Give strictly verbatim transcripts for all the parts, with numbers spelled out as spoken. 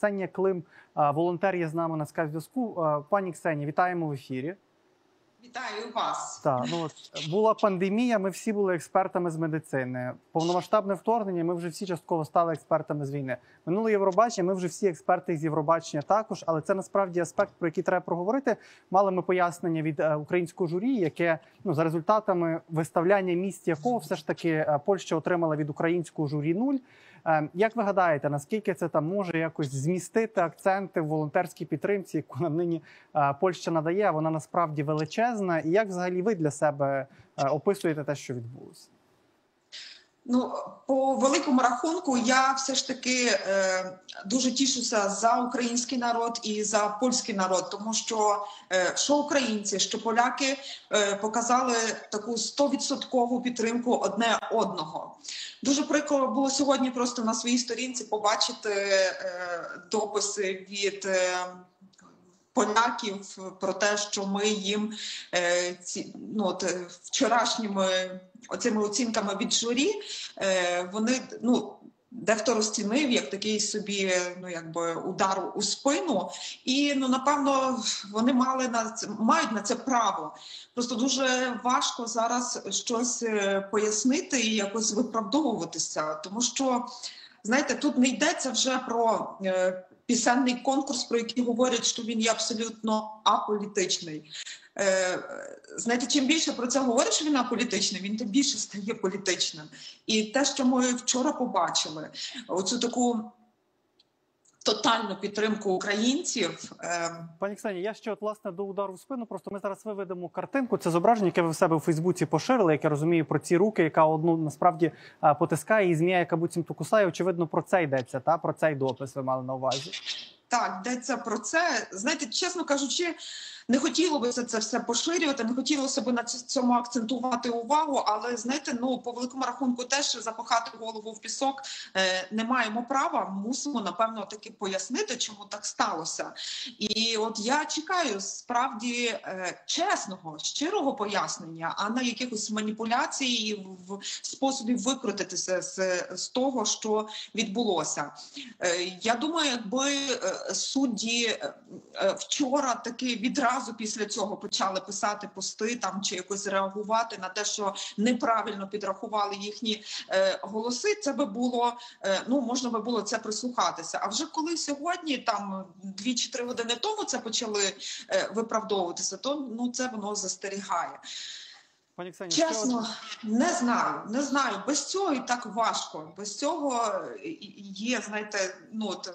Ксенія Клим, волонтер, є з нами на скайп-зв'язку. Пані Ксенія, вітаємо в ефірі. Вітаю вас. Так, ну от була пандемія, ми всі були експертами з медицини. Повномасштабне вторгнення, ми вже всі частково стали експертами з війни. Минуле Євробачення, ми вже всі експерти з Євробачення також, але це насправді аспект, про який треба проговорити. Мали ми пояснення від е, українського журі, яке, ну, за результатами виставляння місць якого все ж таки е, Польща отримала від українського журі нуль. Е, як ви гадаєте, наскільки це там може якось змістити акценти в волонтерській підтримці, яку нам нині е, Польща надає, вона насправді величезна. І як взагалі ви для себе е, описуєте те, що відбулося? Ну, по великому рахунку, я все ж таки е, дуже тішуся за український народ і за польський народ, тому що е, що українці, що поляки е, показали таку стовідсоткову підтримку одне одного. Дуже прикро було сьогодні просто на своїй сторінці побачити е, дописи від е, поляків про те, що ми їм е, ці, ну, от, вчорашніми оцими оцінками від журі, е, вони, ну, дехто розцінив як такий собі, ну, якби удар у спину, і, ну, напевно, вони мали на це, мають на це право. Просто дуже важко зараз щось пояснити і якось виправдовуватися, тому що, знаєте, тут не йдеться вже про е, пісенний конкурс, про який говорять, що він є абсолютно аполітичний. Е, знаєте, чим більше про це говорять, що він аполітичний, він тим більше стає політичним. І те, що ми вчора побачили, оцю таку тотальну підтримку українців. Е... Пані Ксенія, я ще от, власне, до удару в спину, просто ми зараз виведемо картинку, це зображення, яке ви в себе у Фейсбуці поширили, як я розумію, про ці руки, яка одну насправді потискає, і змія, яка буцімто кусає, очевидно, про це йдеться, та? Про цей допис ви мали на увазі. Так, йдеться про це. Знаєте, чесно кажучи, не хотілося це все поширювати, не хотілося б на цьому акцентувати увагу, але, знаєте, ну, по великому рахунку теж запахати голову в пісок е, не маємо права, мусимо, напевно, таки пояснити, чому так сталося. І от я чекаю справді е, чесного, щирого пояснення, а не якихось маніпуляцій в способі викрутитися з, з того, що відбулося. Е, я думаю, якби судді е, вчора таки відразу після цього почали писати пости там чи якось реагувати на те, що неправильно підрахували їхні е, голоси, це би було, е, ну, можна би було це прислухатися. А вже коли сьогодні, там, дві чи три години тому це почали е, виправдовуватися, то, ну, це воно застерігає. Пані Ксенія, чесно, не знаю, не знаю. Без цього і так важко. Без цього є, знаєте, ну, от,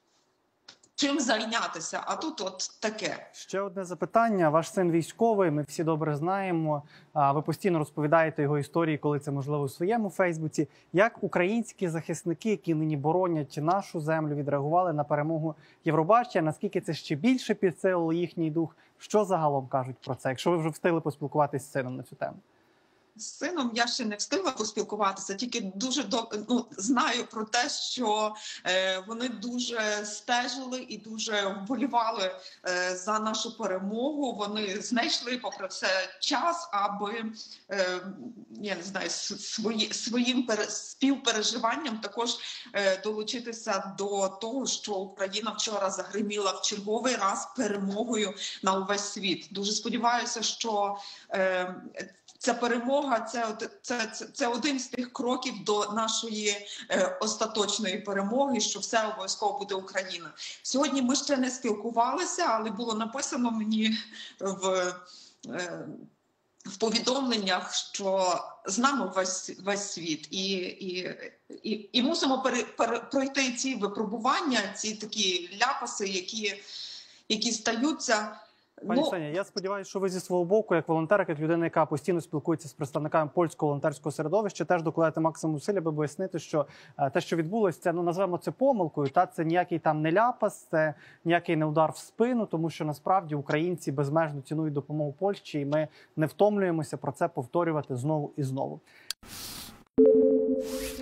чим зайнятися, а тут от таке. Ще одне запитання. Ваш син військовий, ми всі добре знаємо. Ви постійно розповідаєте його історії, коли це можливо у своєму Фейсбуці. Як українські захисники, які нині боронять нашу землю, відреагували на перемогу Євробачення? Наскільки це ще більше підсилило їхній дух? Що загалом кажуть про це, якщо ви вже встигли поспілкуватися з сином на цю тему? З сином я ще не встигла поспілкуватися, тільки дуже до, ну, знаю про те, що е, вони дуже стежили і дуже вболівали е, за нашу перемогу. Вони знайшли, попри все, час, аби, е, я не знаю, свої, своїм пере, співпереживанням також е, долучитися до того, що Україна вчора загриміла в черговий раз перемогою на увесь світ. Дуже сподіваюся, що е, ця перемога це, це, це, це один з тих кроків до нашої е, остаточної перемоги, що все обов'язково буде Україна. Сьогодні ми ще не спілкувалися, але було написано мені в, е, в повідомленнях, що з нами весь, весь світ. І, і, і, і мусимо пере, пере, пройти ці випробування, ці такі ляпаси, які, які стаються. Пані Ну, Ксенія, я сподіваюся, що ви зі свого боку, як волонтерка, як людина, яка постійно спілкується з представниками польського волонтерського середовища, теж докладете максимум зусиль, аби пояснити, що е, те, що відбулося, це, ну, назвемо це помилкою, та це ніякий там не ляпас, це ніякий не удар в спину, тому що насправді українці безмежно цінують допомогу Польщі, і ми не втомлюємося про це повторювати знову і знову.